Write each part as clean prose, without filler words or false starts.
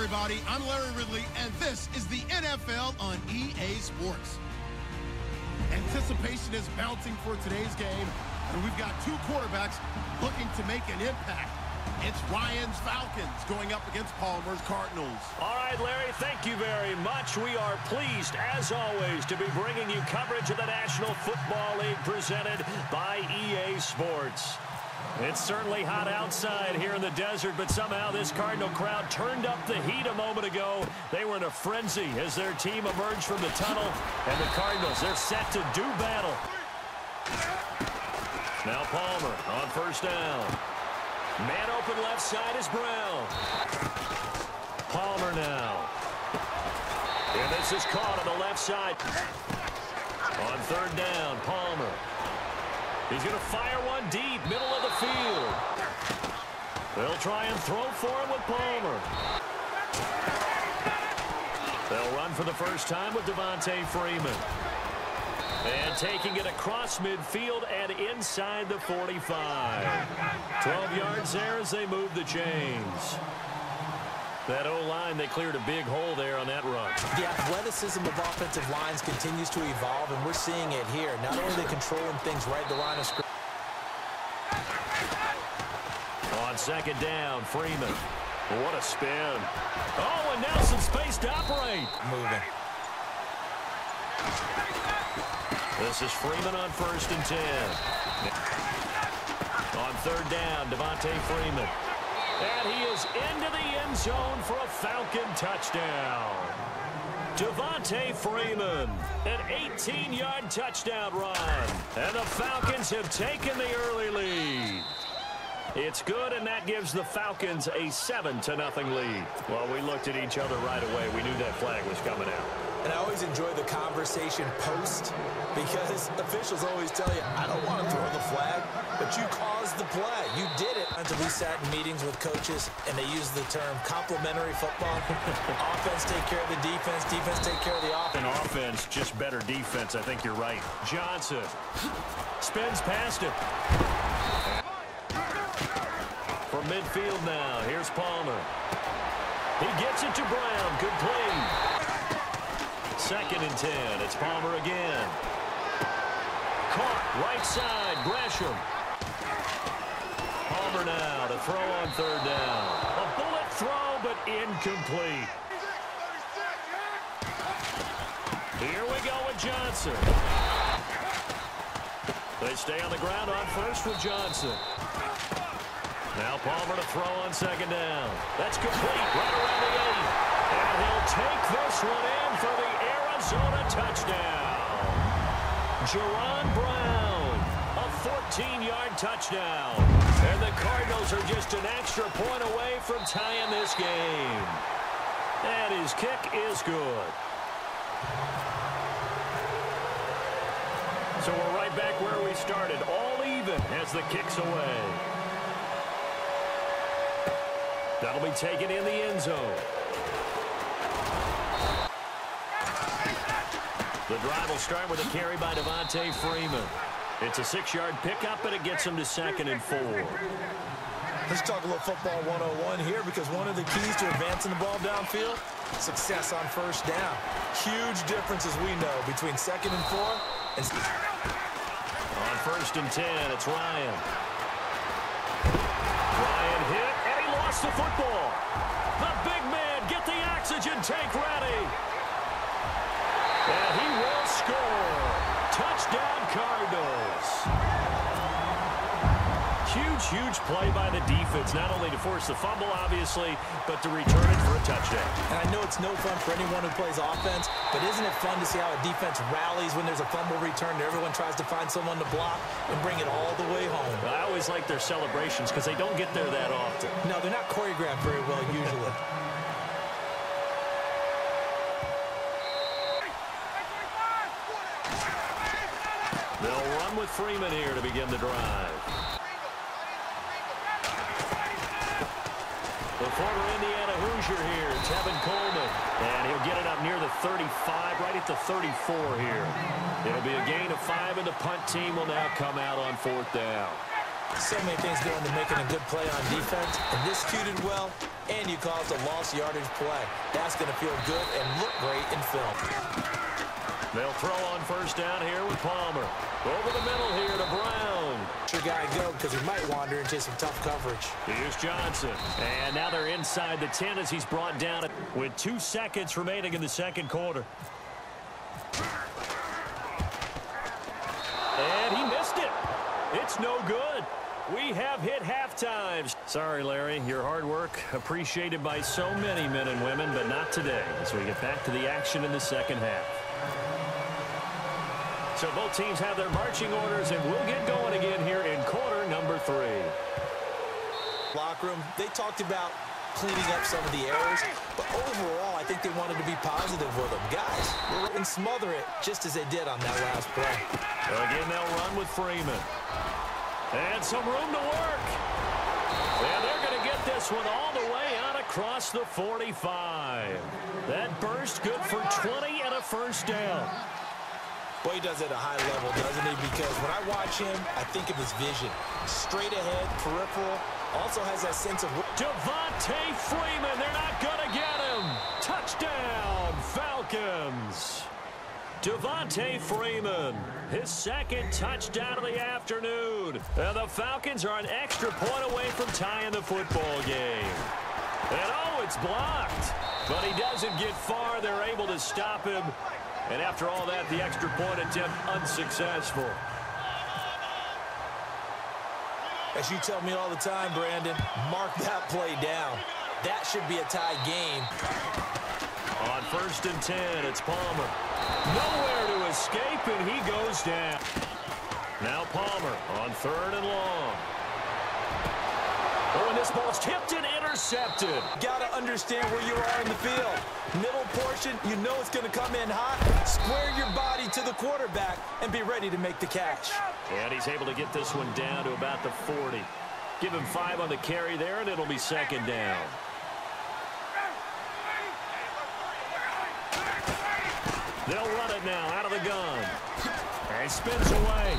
everybody. I'm Larry Ridley, and this is the NFL on EA Sports. Anticipation is mounting for today's game, and we've got two quarterbacks looking to make an impact. It's Ryan's Falcons going up against Palmer's Cardinals. All right, Larry, thank you very much. We are pleased, as always, to be bringing you coverage of the National Football League presented by EA Sports. It's certainly hot outside here in the desert, but somehow this Cardinal crowd turned up the heat a moment ago. They were in a frenzy as their team emerged from the tunnel, and the Cardinals, they're set to do battle. Now Palmer on first down. Man open left side is Brown. Palmer now. And this is caught on the left side. On third down, Palmer. He's going to fire one deep, middle of the field. They'll try and throw for him with Palmer. They'll run for the first time with Devontae Freeman. And taking it across midfield and inside the 45. 12 yards there as they move the chains. That O-line, they cleared a big hole there on that run. The athleticism of offensive lines continues to evolve, and we're seeing it here. Not only are they controlling things right at the line of scrimmage. On second down, Freeman. What a spin. Oh, and now some space to operate. Moving. This is Freeman on first and 10. On third down, Devontae Freeman. And he is into the end zone for a Falcon touchdown. Devontae Freeman, an 18-yard touchdown run. And the Falcons have taken the early lead. It's good, and that gives the Falcons a 7-0 lead. Well, we looked at each other right away. We knew that flag was coming out. And I always enjoy the conversation post, because officials always tell you, I don't want to throw the flag, but you caused the play. You did it. We sat in meetings with coaches, and they use the term complementary football. Offense take care of the defense. Defense take care of the offense. And offense, just better defense. I think you're right. Johnson spins past it. From midfield now, here's Palmer. He gets it to Brown. Good play. Second and 10. It's Palmer again. Caught right side. Gresham. Palmer now to throw on third down. A bullet throw, but incomplete. Here we go with Johnson. They stay on the ground on first with Johnson. Now Palmer to throw on second down. That's complete right around the 8. And he'll take this one in for the Arizona touchdown. Jaron Brown, a 14-yard touchdown. And the Cardinals are just an extra point away from tying this game. And his kick is good. So we're right back where we started, all even as the kick's away. That'll be taken in the end zone. The drive will start with a carry by Devontae Freeman. It's a 6-yard pickup, and it gets him to 2nd and 4. Let's talk a little football 101 here, because one of the keys to advancing the ball downfield, success on first down. Huge difference, as we know, between 2nd and 4 and... On first and 10, it's Ryan. Ryan hit, and he lost the football. The big man, get the oxygen tank ready. And he will score. Touchdown, Cardinals. Huge play by the defense, not only to force the fumble, obviously, but to return it for a touchdown. And I know it's no fun for anyone who plays offense, but isn't it fun to see how a defense rallies when there's a fumble return and everyone tries to find someone to block and bring it all the way home? I always like their celebrations because they don't get there that often. No, they're not choreographed very well usually. They'll run with Freeman here to begin the drive. The former Indiana Hoosier here, Tevin Coleman. And he'll get it up near the 35, right at the 34 here. It'll be a gain of 5, and the punt team will now come out on 4th down. So many things going to making a good play on defense. And this executed well, and you caused a lost yardage play. That's going to feel good and look great in film. They'll throw on first down here with Palmer. Over the middle here to Brown. Your guy go because he might wander into some tough coverage. Here's Johnson. And now they're inside the 10 as he's brought down with 2 seconds remaining in the second quarter. And he missed it. It's no good. We have hit halftime. Sorry, Larry. Your hard work appreciated by so many men and women, but not today as we get back to the action in the second half. So both teams have their marching orders, and we'll get going again here in quarter number 3. Locker room, they talked about cleaning up some of the errors, but overall, I think they wanted to be positive with them. Guys, we're and smother it just as they did on that last play. Again, they'll run with Freeman. And some room to work. And they're going to get this one all the way out across the 45. That burst good for 20 and a first down. Boy, he does it at a high level, doesn't he? Because when I watch him, I think of his vision. Straight ahead, peripheral, also has that sense of... Devontae Freeman, they're not going to get him. Touchdown, Falcons. Devontae Freeman, his second touchdown of the afternoon. And the Falcons are an extra point away from tying the football game. And oh, it's blocked. But he doesn't get far. They're able to stop him. And after all that, the extra point attempt unsuccessful. As you tell me all the time, Brandon, mark that play down. That should be a tie game. On first and 10, it's Palmer. Nowhere to escape, and he goes down. Now Palmer on third and long. Oh, and this ball's tipped and intercepted. Got to understand where you are in the field. Middle portion, you know it's going to come in hot. Square your body to the quarterback and be ready to make the catch. And he's able to get this one down to about the 40. Give him 5 on the carry there, and it'll be second down. They'll run it now out of the gun. And he spins away.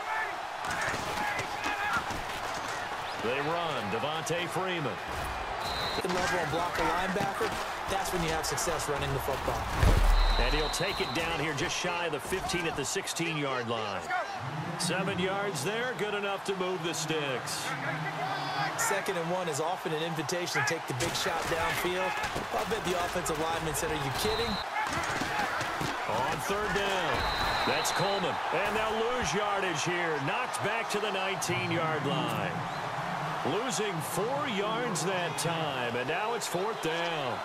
They run. Devontae Freeman. Level and block a linebacker, that's when you have success running the football. And he'll take it down here just shy of the 15 at the 16-yard line. 7 yards there, good enough to move the sticks. 2nd and 1 is often an invitation to take the big shot downfield. I'll bet the offensive lineman said, are you kidding? On third down, that's Coleman. And they'll lose yardage here. Knocked back to the 19-yard line. Losing 4 yards that time, and now it's 4th down.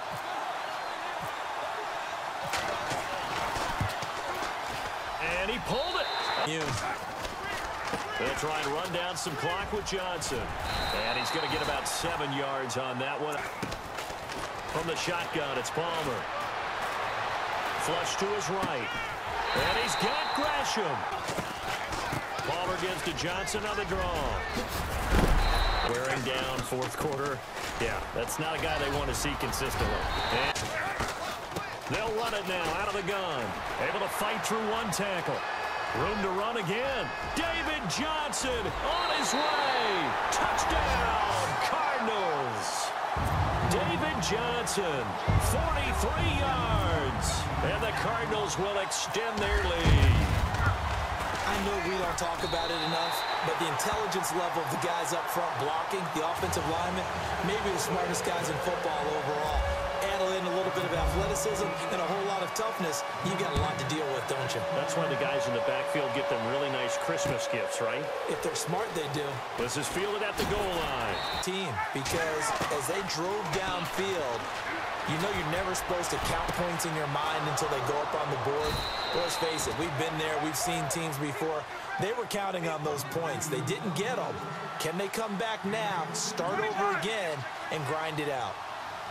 And he pulled it. They'll try and run down some clock with Johnson. And he's going to get about 7 yards on that one. From the shotgun, it's Palmer. Flush to his right. And he's got Gresham. Palmer gives to Johnson on the draw. Wearing down 4th quarter. Yeah, that's not a guy they want to see consistently. And they'll run it now out of the gun. Able to fight through 1 tackle. Room to run again. David Johnson on his way. Touchdown, Cardinals. David Johnson, 43 yards. And the Cardinals will extend their lead. I know we don't talk about it enough, but the intelligence level of the guys up front blocking, the offensive linemen, maybe the smartest guys in football overall. Add in a little bit of athleticism and a whole lot of toughness, you got a lot to deal with, don't you? That's why the guys in the backfield get them really nice Christmas gifts, right? If they're smart, they do. This is fielded at the goal line. Team, because as they drove downfield, you know you're never supposed to count points in your mind until they go up on the board. Let's face it, we've been there. We've seen teams before. They were counting on those points. They didn't get them. Can they come back now, start over again, and grind it out?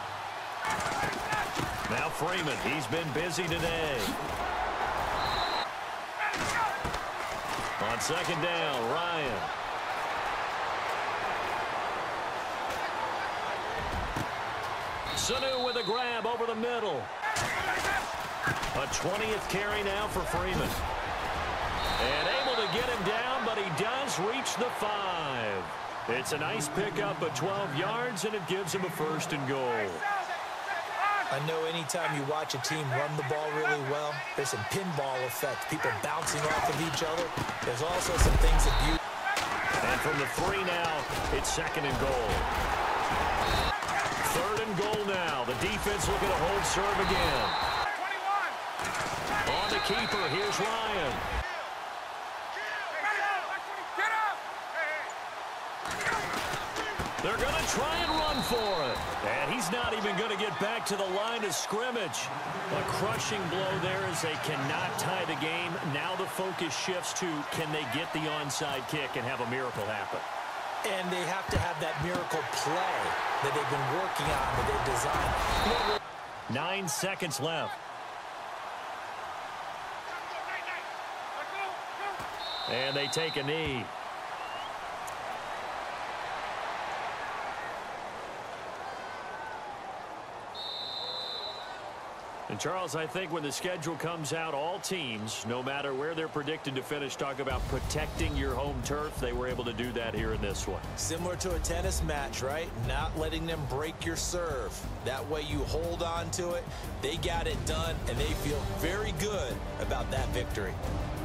Now Freeman, he's been busy today. On second down, Ryan. Sanu with a grab over the middle. A 20th carry now for Freeman. And able to get him down, but he does reach the 5. It's a nice pickup of 12 yards, and it gives him a 1st and goal. I know anytime you watch a team run the ball really well, there's some pinball effect, people bouncing off of each other. There's also some things that you... And from the 3 now, it's 2nd and goal. 3rd and goal now. The defense looking to hold serve again. On the keeper, here's Ryan. They're going to try and run for it. And he's not even going to get back to the line of scrimmage. A crushing blow there as they cannot tie the game. Now the focus shifts to, can they get the onside kick and have a miracle happen? And they have to have that miracle play that they've been working on, that they've designed. 9 seconds left. And they take a knee. And, Charles, I think when the schedule comes out, all teams, no matter where they're predicted to finish, talk about protecting your home turf. They were able to do that here in this one. Similar to a tennis match, right? Not letting them break your serve. That way you hold on to it. They got it done, and they feel very good about that victory.